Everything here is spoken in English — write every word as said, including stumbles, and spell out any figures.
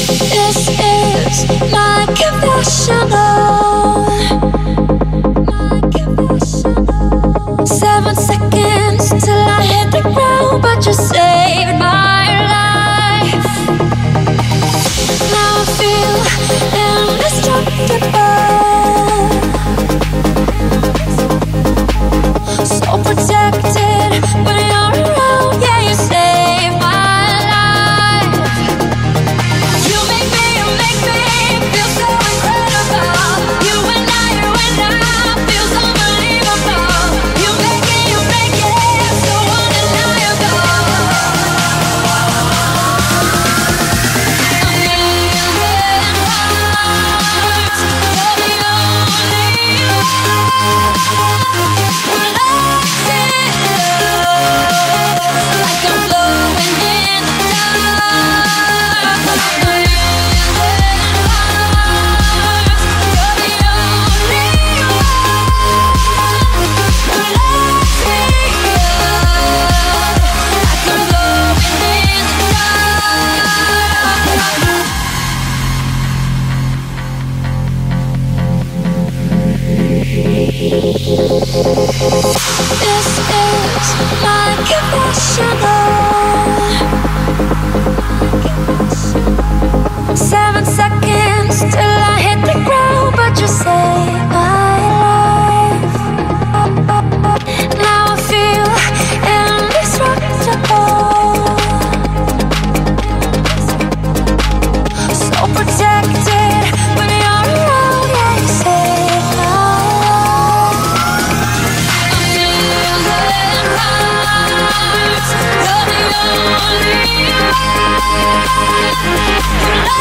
This is my confessional. Seven seconds till I hit the ground, but you saved my life. Now I feel indestructible, so protected when you're around. Yeah, you saved my life. You make me, you make me feel so incredible. You and I, you and I feels unbelievable. You make it, you make it so undeniable. A million hearts, you're the only one. When I feel like I'm floating in the dark. A million hearts, you're the only one. When I feel like I'm floating in the dark. This is my confessional. Seven seconds till I hit the ground, but you saved my life. Now I feel indestructible, so protected when you're around. Yeah, you saved my life. A million hearts, you're the only one.